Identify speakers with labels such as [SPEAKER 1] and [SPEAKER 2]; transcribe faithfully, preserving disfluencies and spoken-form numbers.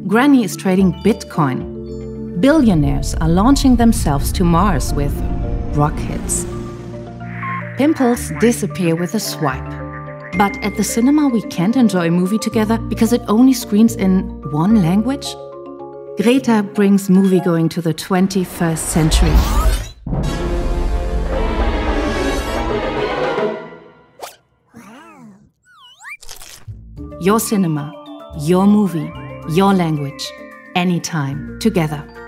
[SPEAKER 1] Granny is trading Bitcoin. Billionaires are launching themselves to Mars with rockets. Pimples disappear with a swipe. But at the cinema we can't enjoy a movie together because it only screens in one language? Greta brings moviegoing to the twenty-first century. Your cinema, your movie, your language, anytime, together.